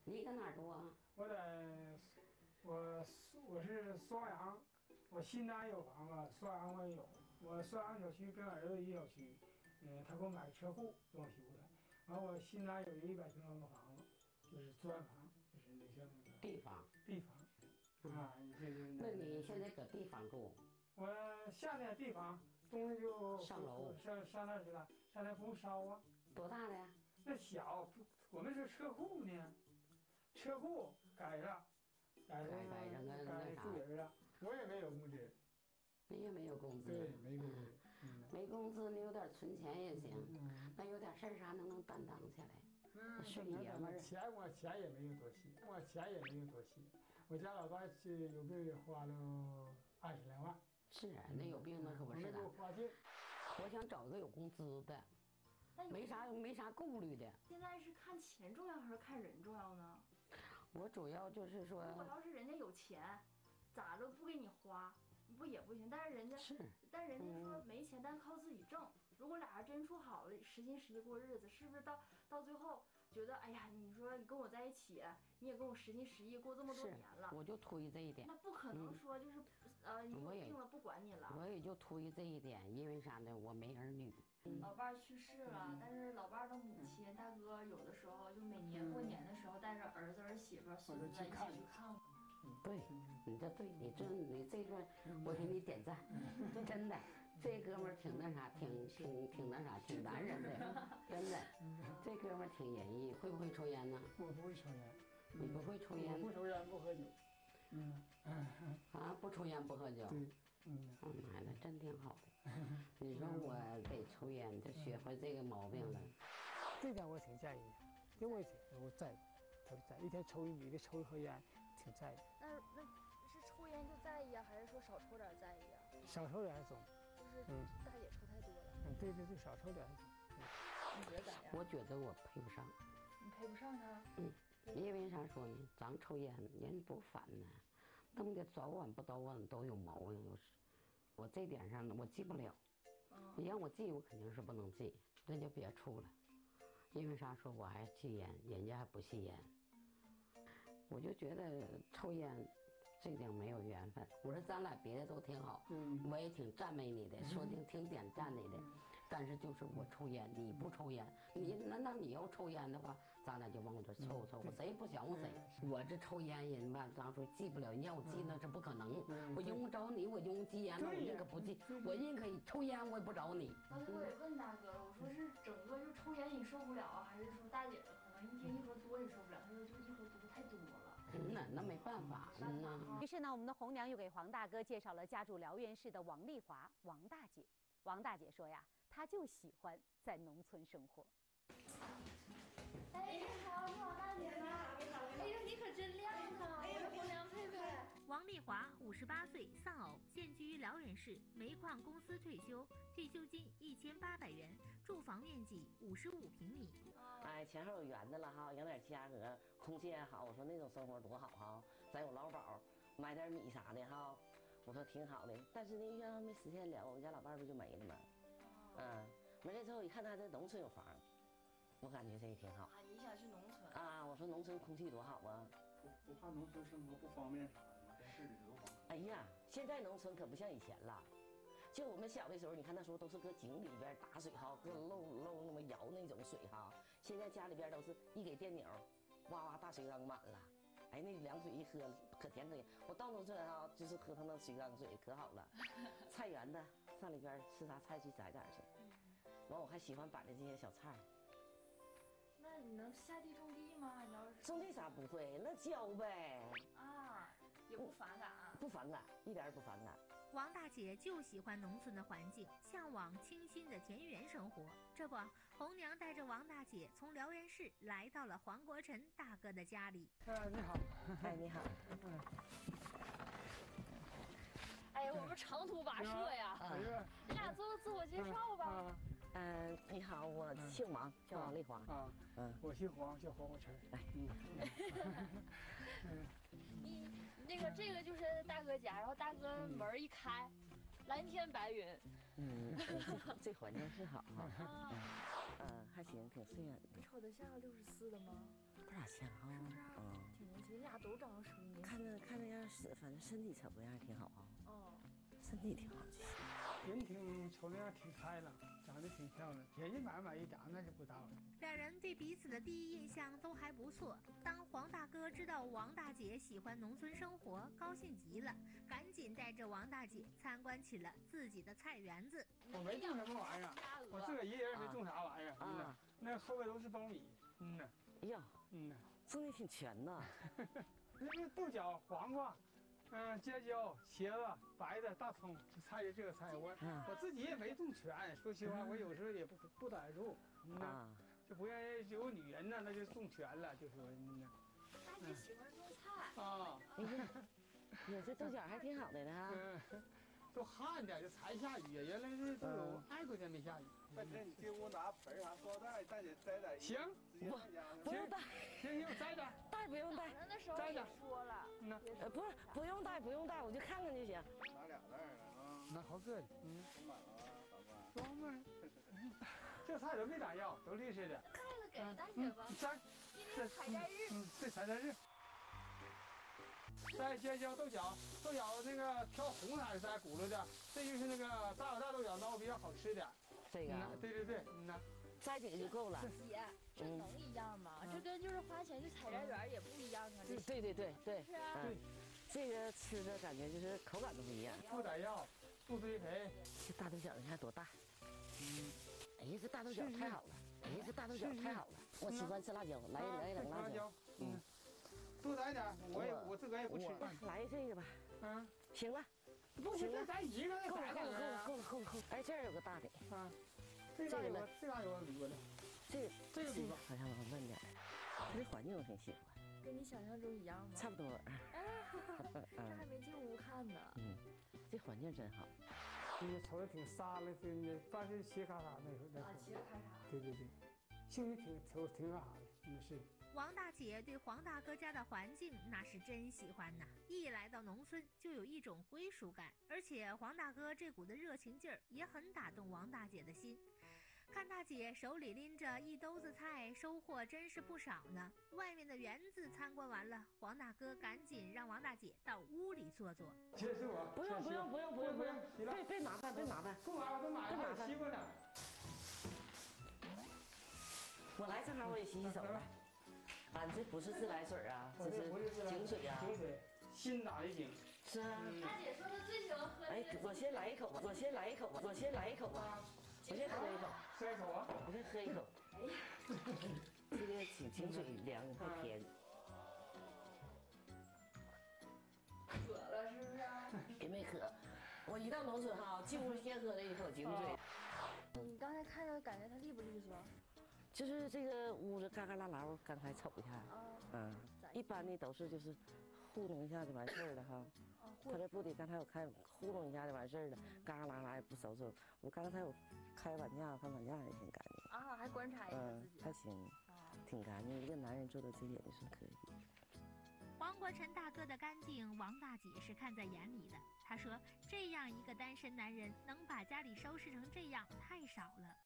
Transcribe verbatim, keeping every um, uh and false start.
你搁哪儿住啊？ 我在，我我是双阳，我新南有房子，双阳我也有。我双阳小区跟儿子一小区，嗯，他给我买个车库装修的。完，我新南有一个一百平方的房子，就是砖房，就是那像那个地方， 地房。啊，这就是那你现在搁地方住？ 我夏天地方，冬天就上楼上上那去了，上那不用烧啊。 多大的呀？ 那小，我们是车库呢，车库改了，改改改成个改那啥住人了。我也没有工资， 你也没有工资， 对，没工资，嗯， 没工资，你有点存钱也行。 嗯， 那有点事儿啥能能担当起来？ 嗯， 是爷们儿。 钱我钱也没有多些，我钱也没有多些。我家老伴是有个月花了二十来万。 是啊，那有病那可不是的。 花劲。 我想找个有工资的，没啥没啥顾虑的。 现在是看钱重要还是看人重要呢？ 我主要就是说， 如果要是人家有钱，咋着不给你花，不也不行？但是人家是， 但人家说没钱，但靠自己挣。如果俩人真处好了，实心实意过日子，是不是到到最后觉得，哎呀，你说你跟我在一起，你也跟我实心实意过这么多年了， 我就推这一点。 那不可能说就是，嗯、呃，你有病了不管你了。 我也就推这一点，因为啥呢？我没儿女。 嗯、老伴儿去世了，嗯、但是老伴儿的母亲、大哥有的时候就每年过年的时候带着儿子儿媳妇、孙子一起去看。 对，你这对，你这你这个，我给你点赞，真的，这哥们儿挺那啥，挺挺挺那啥，挺男人的，真的，这哥们儿挺仁义。会不会抽烟呢？ 我不会抽烟。 你不会抽烟？ 不抽烟不喝酒。嗯嗯啊，不抽烟不喝酒。 对，嗯， 我妈的，真挺好的。你说我得抽烟，就学会这个毛病了。 这点我挺在意的，因为我在意，特别在意，一天抽一一个抽一盒烟。挺在意， 那那是抽烟就在意啊，还是说少抽点在意啊？ 少抽点总， 就是嗯，大姐抽太多了。 嗯，对对对，少抽点总。 你觉得咋样？ 我觉得我配不上。 你配不上他？ 嗯，因为啥说呢？咱抽烟人不烦呢，弄得早晚不早晚都有毛病，就是我这点上呢，我记不了。嗯，你让我记，我肯定是不能记，那就别处了。因为啥说我还吸烟，人家还不吸烟。我就觉得抽烟，这点没有缘分。我说咱俩别的都挺好，嗯，我也挺赞美你的，说挺挺点赞你的，但是就是我抽烟，你不抽烟，你难道你要抽烟的话，咱俩就往我这凑凑，我谁也不想我谁。我这抽烟人吧，咱说记不了，你要我记那是不可能。我用不着你，我用吸烟，那我宁可不记，我宁可抽烟，我也不找你。 刚才我也问大哥了，我说是整个就抽烟你受不了啊，还是说大姐可能一天一盒多也受不了？他说就一盒多太多了。 嗯呐，那没办法。嗯呐。 于是呢，我们的红娘又给黄大哥介绍了家住辽源市的王丽华，王大姐。王大姐说呀，她就喜欢在农村生活。 哎，你好，你好，大姐吗？哎呦，你可真亮啊！哎呀，红娘佩佩。 王丽华，五十八岁，丧偶，现居辽源市煤矿公司退休，退休金一千八百元，住房面积五十五平米。 哎，前后有园子了哈，养点鸡鸭鹅，空气也好。我说那种生活多好哈，咱有劳保，买点米啥的哈。我说挺好的，但是呢，愿望没实现了，我们家老伴不就没了吗？嗯，没了之后一看他在农村有房，我感觉这也挺好。 啊，你想去农村啊？我说农村空气多好啊！ 不不怕农村生活不方便啥的吗？在市里多方便。 哎呀，现在农村可不像以前了。就我们小的时候，你看那时候都是搁井里边打水哈，搁漏漏那么舀那种水哈。现在家里边都是一给电钮，哇哇大水缸满了。哎，那凉水一喝可甜可甜。我到农村哈，就是喝他那水缸水可好了。菜园子上里边吃啥菜去摘点去。完我还喜欢摆的这些小菜。 那你能下地种地吗？你要是种地啥不会，那教呗。 啊，也不反感啊？ 不反感，一点也不反感。 王大姐就喜欢农村的环境，向往清新的田园生活。这不，红娘带着王大姐从辽源市来到了黄国臣大哥的家里。 啊，你好， 哎，你好。 嗯。 哎，我们长途跋涉呀，你俩做个自我介绍吧。 嗯，你好，我姓王，叫王丽华。 啊，嗯，我姓黄，叫黄国臣。 来， 嗯，你那个这个就是大哥家，然后大哥门一开，蓝天白云。 嗯，这环境是好哈。嗯，还行，挺顺眼的。 瞅得像六十四的吗？ 不咋像哈。 俩都长得什么年轻？ 看着看着样是，反正身体瞅个样挺好啊。 哦， 身体挺好就行。 人挺瞅那样挺开朗，长得挺漂亮，人家满不满意长那是不大问题。 两人对彼此的第一印象都还不错。当黄大哥知道王大姐喜欢农村生活，高兴极了，赶紧带着王大姐参观起了自己的菜园子。 我没种什么玩意儿，我自个一人没种啥玩意儿。嗯呐，那后边都是苞米。嗯呐。 哎呀， 嗯呐， 种的挺全呐。 那个豆角、黄瓜。嗯，尖椒、茄子、白的、大葱，菜就这个菜，我、嗯、我自己也没种全。说实话，我有时候也不不挡得住，嗯呐，就不愿意有女人呢，那就种全了，就说嗯呐。 大姐喜欢种菜啊， 你这豆角还挺好的呢。 嗯，都旱的，这才下雨，原来是都有二十多天没下雨。 半天你进屋拿盆啥塑料袋，带点摘点。 行， 不不用带， 行行，摘点， 带不用带。 那时候摘点说了， 嗯呐， 呃不是不用带不用带，我就看看就行。 拿俩袋了啊， 拿好个的，嗯， 装满了啊，老板。 装满。这菜都没咋要，都绿色的。 盖了给大姐吧。 摘， 今天采摘日。 嗯，对，采摘日。摘尖椒、豆角，豆角那个挑红色摘骨头的，这就是那个大有大豆角孬比较好吃点。 这个、啊嗯，对对对，嗯呐， 摘几个就够了。 姐，这能一样吗？嗯、这跟就是花钱去采摘园也不一样啊。 对对对对对， 是啊。 嗯，这个吃的感觉就是口感都不一样。 不打药，不堆肥。 这大豆角你看多大？ 嗯， 哎呀，这大豆角太好了！哎呀，这大豆角太好了！我喜欢吃辣椒，来来两个辣椒。 嗯，多来点，我也我自个也不吃。 来这个吧。 嗯， 行了。 不行了，咱一个够了够了够了够了够了够了！哎，这儿有个大的。 啊，这个有这嘎有铝的。 这个这个地方好像往嫩点，这环境我挺喜欢。 跟你想象中一样吗？ 差不多。 哎，这还没进屋看呢。 嗯，这环境真好。 你瞅着挺沙了，这那但是斜咔嚓那时候那。 啊，斜咔嚓。 对对对，兴许挺瞅挺啥的，嗯是。 王大姐对黄大哥家的环境那是真喜欢呐，一来到农村就有一种归属感，而且黄大哥这股的热情劲儿也很打动王大姐的心。看大姐手里拎着一兜子菜，收获真是不少呢。外面的园子参观完了，黄大哥赶紧让王大姐到屋里坐坐。 这是我。 不用不用不用不用不用，别别麻烦别麻烦， 不麻烦都麻烦，习惯了。 我来正好我也洗洗手吧。俺这不是自来水啊，这是井水啊。 井水，新打的井。 是啊。 大姐说她最喜欢喝。 哎，我先来一口吧，我先来一口吧，我先来一口吧，我先喝一口。 喝一口啊！ 我先喝一口。哎呀，这个井井水凉还甜。 渴了是不是？ 也没渴，我一到农村哈，进屋先喝了一口井水。 你刚才看着感觉它利不利索？ 就是这个屋子嘎嘎啦啦，我刚才瞅一下，嗯，一般的都是就是糊弄一下就完事儿了哈。他这不得，刚才我看糊弄一下就完事儿了，嘎嘎啦啦也不收拾。我刚才我开碗架，看碗架也挺干净。 啊，还观察一下自己。 嗯，还行，挺干净。一个男人做到这点就算可以。 黄国臣大哥的干净，王大姐是看在眼里的。她说：“这样一个单身男人能把家里收拾成这样，太少了。”